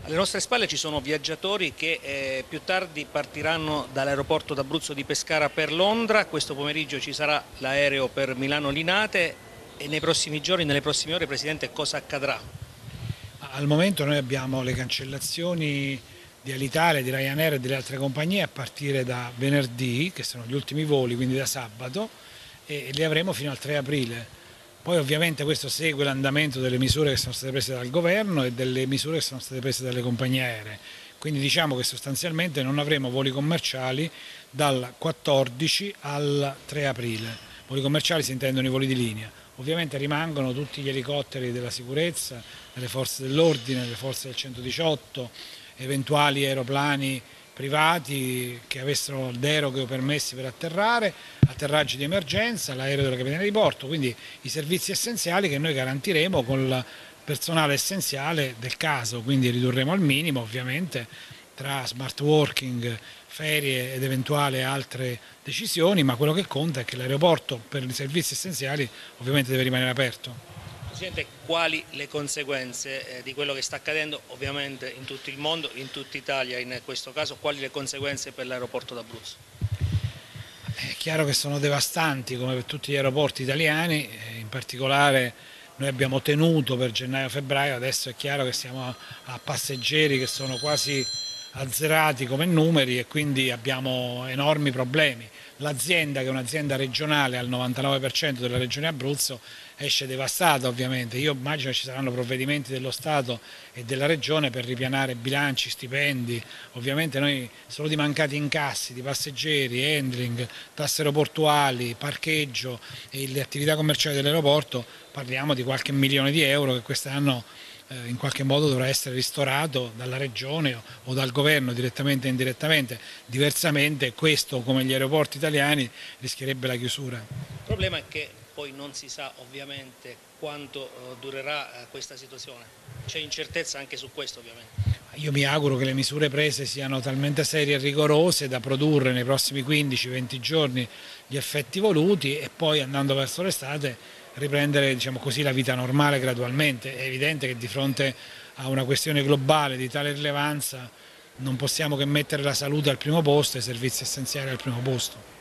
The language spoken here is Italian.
Alle nostre spalle ci sono viaggiatori che più tardi partiranno dall'aeroporto d'Abruzzo di Pescara per Londra. Questo pomeriggio ci sarà l'aereo per Milano Linate e nei prossimi giorni, nelle prossime ore, Presidente, cosa accadrà? Al momento noi abbiamo le cancellazioni di Alitalia, di Ryanair e delle altre compagnie a partire da venerdì, che sono gli ultimi voli, quindi da sabato, e li avremo fino al 3 aprile. Poi ovviamente questo segue l'andamento delle misure che sono state prese dal governo e delle misure che sono state prese dalle compagnie aeree. Quindi diciamo che sostanzialmente non avremo voli commerciali dal 14 al 3 aprile. Voli commerciali si intendono i voli di linea. Ovviamente rimangono tutti gli elicotteri della sicurezza, delle forze dell'ordine, delle forze del 118, eventuali aeroplani privati che avessero deroghe o permessi per atterrare, atterraggi di emergenza, l'aereo della Capitaneria di Porto, quindi i servizi essenziali che noi garantiremo con il personale essenziale del caso, quindi ridurremo al minimo ovviamente tra smart working, ferie ed eventuali altre decisioni, ma quello che conta è che l'aeroporto per i servizi essenziali ovviamente deve rimanere aperto. Presidente, quali le conseguenze di quello che sta accadendo ovviamente in tutto il mondo, in tutta Italia in questo caso, quali le conseguenze per l'aeroporto d'Abruzzo? È chiaro che sono devastanti come per tutti gli aeroporti italiani, in particolare noi abbiamo tenuto per gennaio-febbraio, adesso è chiaro che siamo a passeggeri che sono quasi azzerati come numeri e quindi abbiamo enormi problemi. L'azienda, che è un'azienda regionale al 99% della regione Abruzzo, esce devastata ovviamente. Io immagino che ci saranno provvedimenti dello Stato e della regione per ripianare bilanci, stipendi. Ovviamente noi solo di mancati incassi di passeggeri, handling, tasse aeroportuali, parcheggio e le attività commerciali dell'aeroporto parliamo di qualche milione di euro che quest'anno in qualche modo dovrà essere ristorato dalla regione o dal governo direttamente e indirettamente. Diversamente questo, come gli aeroporti italiani, rischierebbe la chiusura. Il problema è che poi non si sa ovviamente quanto durerà questa situazione, c'è incertezza anche su questo ovviamente. Io mi auguro che le misure prese siano talmente serie e rigorose da produrre nei prossimi 15-20 giorni gli effetti voluti e poi andando verso l'estate riprendere, diciamo così, la vita normale gradualmente. È evidente che di fronte a una questione globale di tale rilevanza non possiamo che mettere la salute al primo posto e i servizi essenziali al primo posto.